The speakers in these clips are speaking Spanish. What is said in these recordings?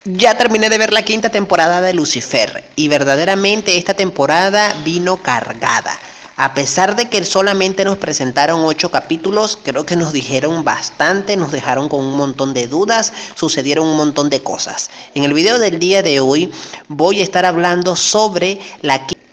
Ya terminé de ver la quinta temporada de Lucifer y verdaderamente esta temporada vino cargada. A pesar de que solamente nos presentaron 8 capítulos, creo que nos dijeron bastante, nos dejaron con un montón de dudas, sucedieron un montón de cosas. En el video del día de hoy voy a estar hablando sobre la quinta.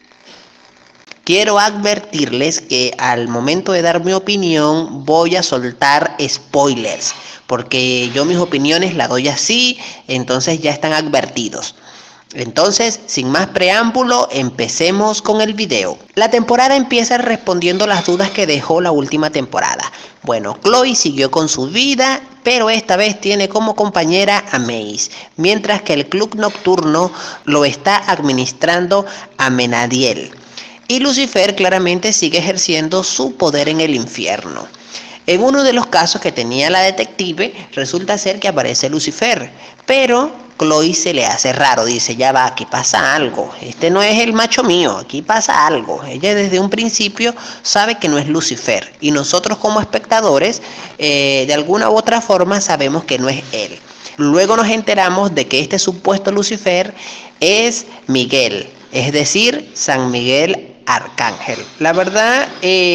Quiero advertirles que al momento de dar mi opinión voy a soltar spoilers, porque yo mis opiniones las doy así, entonces ya están advertidos. Entonces, sin más preámbulo, empecemos con el video. La temporada empieza respondiendo las dudas que dejó la última temporada. Bueno, Chloe siguió con su vida, pero esta vez tiene como compañera a Maze, mientras que el club nocturno lo está administrando Amenadiel. Y Lucifer claramente sigue ejerciendo su poder en el infierno. En uno de los casos que tenía la detective, resulta ser que aparece Lucifer, pero Chloe se le hace raro, dice, ya va, aquí pasa algo, este no es el macho mío, aquí pasa algo. Ella desde un principio sabe que no es Lucifer, y nosotros como espectadores, de alguna u otra forma sabemos que no es él. Luego nos enteramos de que este supuesto Lucifer es Miguel, es decir, San Miguel Arcángel. La verdad,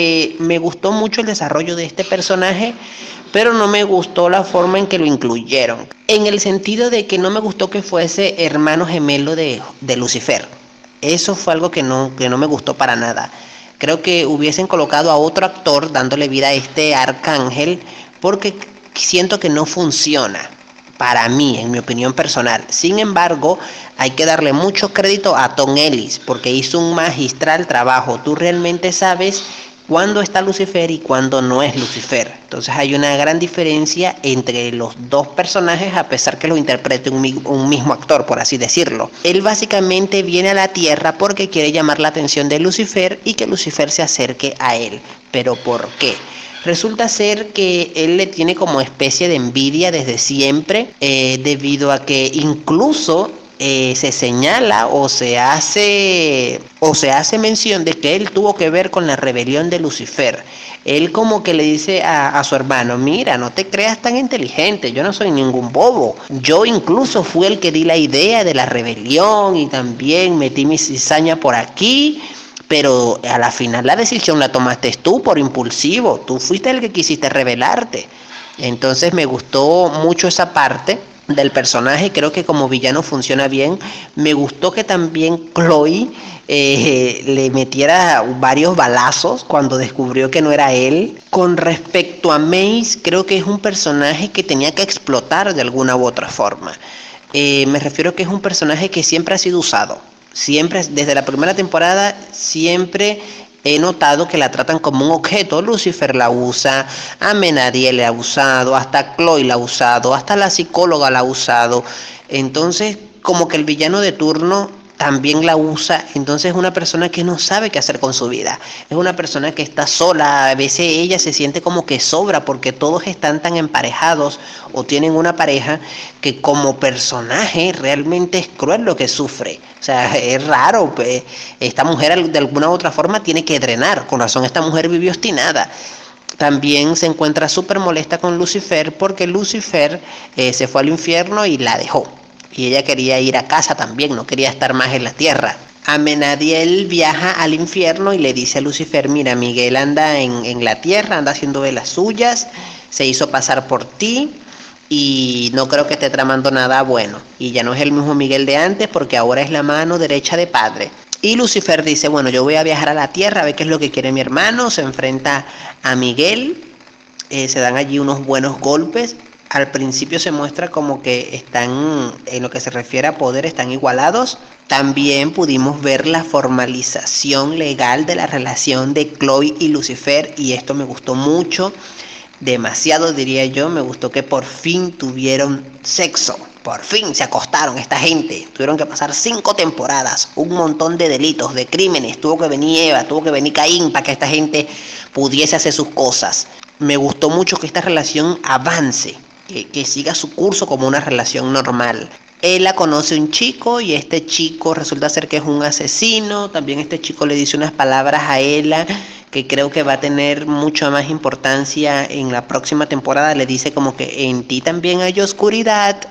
me gustó mucho el desarrollo de este personaje, pero no me gustó la forma en que lo incluyeron. En el sentido de que no me gustó que fuese hermano gemelo de Lucifer. Eso fue algo que no me gustó para nada. Creo que hubiesen colocado a otro actor dándole vida a este arcángel, porque siento que no funciona. Para mí, en mi opinión personal. Sin embargo, hay que darle mucho crédito a Tom Ellis, porque hizo un magistral trabajo. Tú realmente sabes cuándo está Lucifer y cuándo no es Lucifer. Entonces hay una gran diferencia entre los dos personajes, a pesar que lo interprete un mismo actor, por así decirlo. Él básicamente viene a la Tierra porque quiere llamar la atención de Lucifer y que Lucifer se acerque a él. ¿Pero por qué? Resulta ser que él le tiene como especie de envidia desde siempre, debido a que incluso se señala o se hace mención de que él tuvo que ver con la rebelión de Lucifer. Él como que le dice a su hermano, mira, no te creas tan inteligente, yo no soy ningún bobo. Yo incluso fui el que di la idea de la rebelión y también metí mi cizaña por aquí. Pero a la final la decisión la tomaste tú por impulsivo, tú fuiste el que quisiste rebelarte. Entonces me gustó mucho esa parte del personaje, creo que como villano funciona bien. Me gustó que también Chloe le metiera varios balazos cuando descubrió que no era él. Con respecto a Maze, creo que es un personaje que tenía que explotar de alguna u otra forma. Me refiero a que es un personaje que siempre ha sido usado. Siempre, desde la primera temporada, siempre he notado que la tratan como un objeto. Lucifer la usa, Amenadiel la ha usado, hasta Chloe la ha usado, hasta la psicóloga la ha usado. Entonces, como que el villano de turno también la usa. Entonces es una persona que no sabe qué hacer con su vida. Es una persona que está sola. A veces ella se siente como que sobra porque todos están tan emparejados o tienen una pareja que como personaje realmente es cruel lo que sufre. O sea, es raro. Pues, esta mujer de alguna u otra forma tiene que drenar. Con razón esta mujer vivió obstinada. También se encuentra súper molesta con Lucifer porque Lucifer se fue al infierno y la dejó. Y ella quería ir a casa también, no quería estar más en la tierra. Amenadiel viaja al infierno y le dice a Lucifer, mira, Miguel anda en la tierra, anda haciendo de las suyas, se hizo pasar por ti y no creo que esté tramando nada bueno. Y ya no es el mismo Miguel de antes porque ahora es la mano derecha de padre. Y Lucifer dice, bueno, yo voy a viajar a la tierra a ver qué es lo que quiere mi hermano. Se enfrenta a Miguel, se dan allí unos buenos golpes. Al principio se muestra como que están, en lo que se refiere a poder, están igualados. También pudimos ver la formalización legal de la relación de Chloe y Lucifer y esto me gustó mucho, demasiado diría yo. Me gustó que por fin tuvieron sexo, por fin se acostaron esta gente. Tuvieron que pasar 5 temporadas, un montón de delitos, de crímenes, tuvo que venir Eva, tuvo que venir Caín para que esta gente pudiese hacer sus cosas. Me gustó mucho que esta relación avance, que siga su curso como una relación normal. Ella conoce a un chico y este chico resulta ser que es un asesino. También este chico le dice unas palabras a ella que creo que va a tener mucha más importancia en la próxima temporada. Le dice como que en ti también hay oscuridad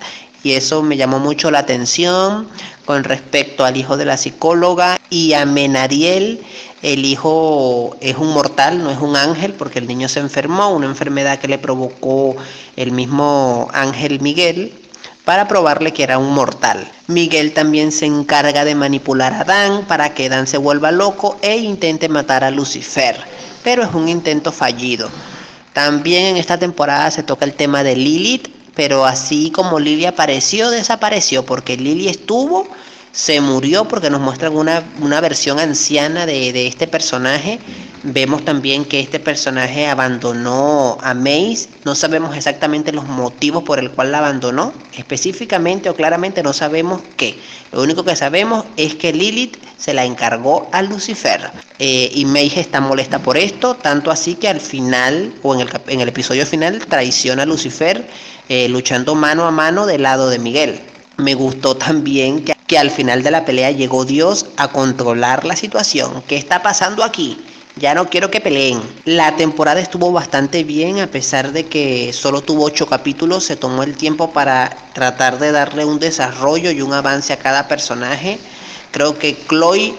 y eso me llamó mucho la atención. Con respecto al hijo de la psicóloga y a Menariel, el hijo es un mortal, no es un ángel, porque el niño se enfermó, una enfermedad que le provocó el mismo ángel Miguel, para probarle que era un mortal. Miguel también se encarga de manipular a Adán para que Adán se vuelva loco e intente matar a Lucifer, pero es un intento fallido. También en esta temporada se toca el tema de Lilith, pero así como Lily apareció, desapareció, porque Lily estuvo, se murió, porque nos muestran una versión anciana de este personaje. Vemos también que este personaje abandonó a Mace. No sabemos exactamente los motivos por el cual la abandonó, específicamente o claramente no sabemos qué. Lo único que sabemos es que Lilith se la encargó a Lucifer. Y Mace está molesta por esto, tanto así que al final, o en el episodio final, traiciona a Lucifer, luchando mano a mano del lado de Miguel. Me gustó también que al final de la pelea llegó Dios a controlar la situación. ¿Qué está pasando aquí? Ya no quiero que peleen. La temporada estuvo bastante bien, a pesar de que solo tuvo 8 capítulos. Se tomó el tiempo para tratar de darle un desarrollo y un avance a cada personaje. Creo que Chloe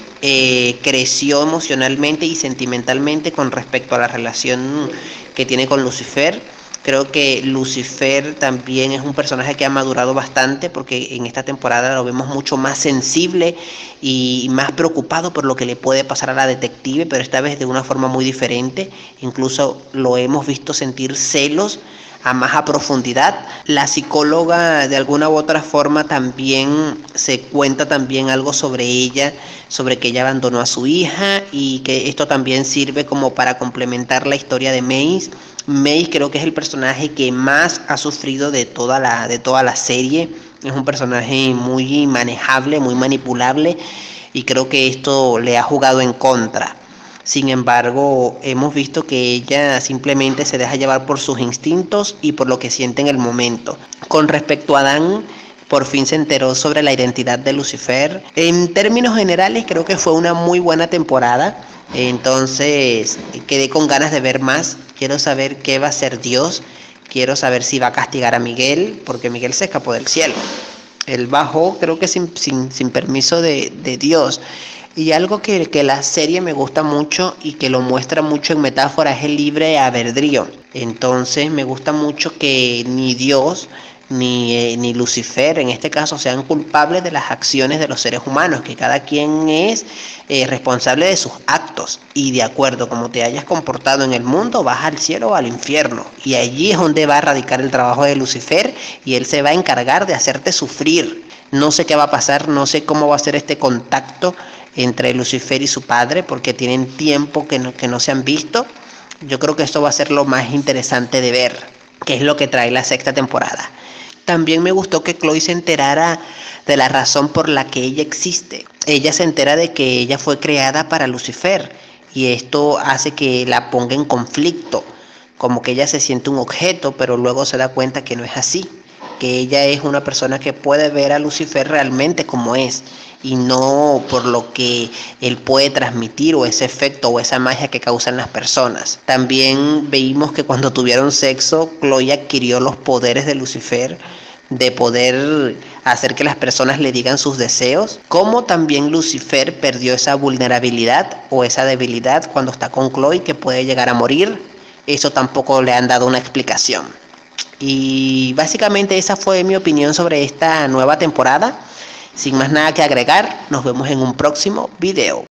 creció emocionalmente y sentimentalmente con respecto a la relación que tiene con Lucifer. Creo que Lucifer también es un personaje que ha madurado bastante, porque en esta temporada lo vemos mucho más sensible y más preocupado por lo que le puede pasar a la detective, pero esta vez de una forma muy diferente. Incluso lo hemos visto sentir celos a profundidad. La psicóloga de alguna u otra forma también se cuenta también algo sobre ella, sobre que ella abandonó a su hija, y que esto también sirve como para complementar la historia de Mace. Mace creo que es el personaje que más ha sufrido de toda la serie. Es un personaje muy manejable, muy manipulable, y creo que esto le ha jugado en contra. Sin embargo, hemos visto que ella simplemente se deja llevar por sus instintos y por lo que siente en el momento. Con respecto a Adán, por fin se enteró sobre la identidad de Lucifer. En términos generales, creo que fue una muy buena temporada. Entonces, quedé con ganas de ver más. Quiero saber qué va a hacer Dios. Quiero saber si va a castigar a Miguel, porque Miguel se escapó del cielo. Él bajó, creo que sin permiso de Dios. Y algo que la serie me gusta mucho y que lo muestra mucho en metáfora es el libre albedrío. Entonces me gusta mucho que ni Dios ni Lucifer en este caso sean culpables de las acciones de los seres humanos, que cada quien es responsable de sus actos, y de acuerdo como te hayas comportado en el mundo vas al cielo o al infierno, y allí es donde va a radicar el trabajo de Lucifer, y él se va a encargar de hacerte sufrir. No sé qué va a pasar, no sé cómo va a ser este contacto entre Lucifer y su padre, porque tienen tiempo que no se han visto. Yo creo que esto va a ser lo más interesante de ver, que es lo que trae la 6ª temporada. También me gustó que Chloe se enterara de la razón por la que ella existe. Ella se entera de que ella fue creada para Lucifer, y esto hace que la ponga en conflicto, como que ella se siente un objeto, pero luego se da cuenta que no es así, que ella es una persona que puede ver a Lucifer realmente como es, y no por lo que él puede transmitir, o ese efecto o esa magia que causan las personas. También vimos que cuando tuvieron sexo, Chloe adquirió los poderes de Lucifer, de poder hacer que las personas le digan sus deseos, como también Lucifer perdió esa vulnerabilidad o esa debilidad cuando está con Chloe, que puede llegar a morir. Eso tampoco le han dado una explicación. Y básicamente esa fue mi opinión sobre esta nueva temporada. Sin más nada que agregar, nos vemos en un próximo video.